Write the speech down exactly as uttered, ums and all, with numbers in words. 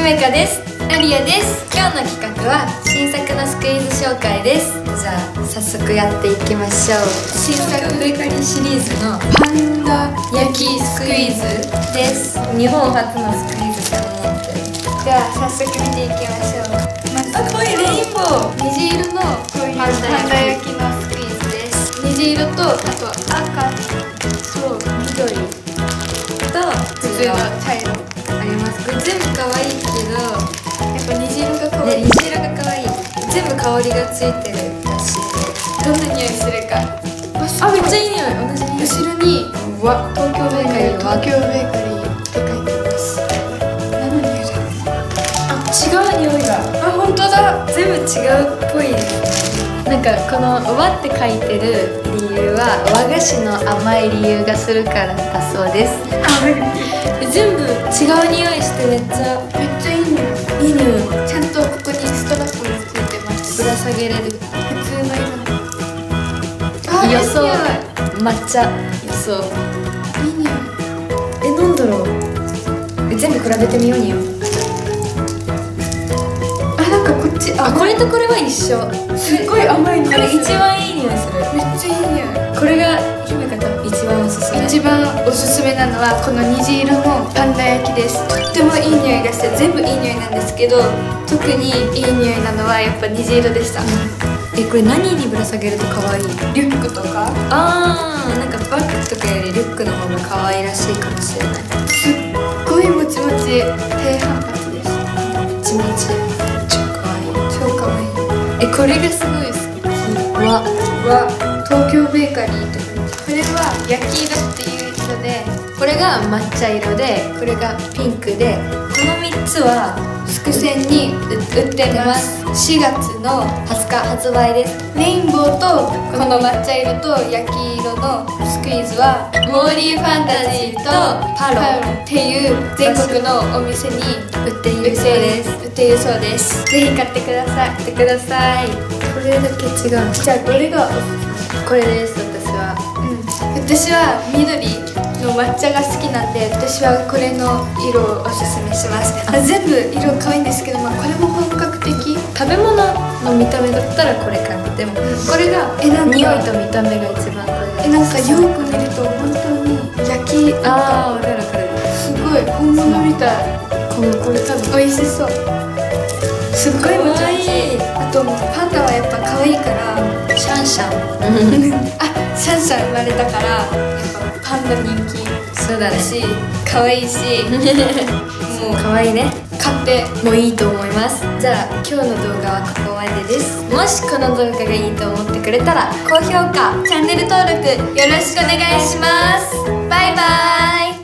姫香です。アリアです。今日の企画は新作のスクイーズ紹介です。じゃあ早速やっていきましょう。新作ベーカリーシリーズのパンダ焼きスクイーズです。日本初のスクイーズ専門店。じゃあ早速見ていきましょう。まずあ、こういうレインボー虹色のパンダ焼きのスクイーズです。虹色とあと赤と緑と普通の茶色あります。これ全部可愛いけどやっぱ虹色が可愛い、ね、虹色が可愛い。全部香りがついてるらしいです。どんな匂いするか。あ、めっちゃいい匂い。同じ匂い。後ろにわ東京ベーカリー、東京ベーカリーって書いてます。何の匂いだろう。あ、違う匂いが。あ、本当だ。全部違うっぽい。なんかこの「わ」って書いてる理由は和菓子の甘い理由がするからだそうです。全部違う匂いしてめっちゃめっちゃいい匂い。いい匂い。ちゃんとここにストラップもついてます。ぶら下げれる。普通の色の予想抹茶予想。いい匂い。え、なんだろう。え、全部比べてみようによ。あ、なんかこっち、あ、これとこれは一緒。すっごい甘い匂い。これ一番いい匂いする。めっちゃいい匂い。これが姫香多分一番おすすめ。一番おすすめなのはこの虹色のパンダ焼きです。とってもいい匂いがして全部いい匂いなんですけど、特にいい匂いなのはやっぱ虹色でした。うん、え、これ何にぶら下げると可愛い？リュックとか？あー、なんかバッグとかよりリュックの方が可愛らしいかもしれない。すっごいもちもち、低反発です。もちもち、超可愛い。超可愛い。え、これがすごい好き。わわ東京ベーカリーってこれは焼き色っていう色で、これが抹茶色で、これがピンクで、このみっつはスクセンに売ってます。しがつのはつか発売です。レインボーとこの抹茶色と焼き色のスクイーズはモーリーファンタジーとパロっていう全国のお店に売っているそうです。売っているそうです。ぜひ買ってください。買ってください。これだけ違う。じゃあこれがこれです。私は、うん、私は緑の抹茶が好きなんで、私はこれの色をおすすめします。あ、全部色可愛いんですけど、まあ、これも本格的。食べ物の見た目だったらこれかな。でも、うん、これがえなんか匂いと見た目が一番これ。え、なんかよく見ると本当に焼き、ああ、わかるわかる。すごい本物みたい。このこれ多分美味しそう。すっごいもちもち。あとパンダはやっぱ可愛いからシャンシャンあ、シャンシャン生まれたからやっぱパンダ人気。そうだね。し可愛いしもう可愛いね。買ってもいいと思います。じゃあ今日の動画はここまでです。もしこの動画がいいと思ってくれたら高評価、チャンネル登録よろしくお願いします。バイバーイ。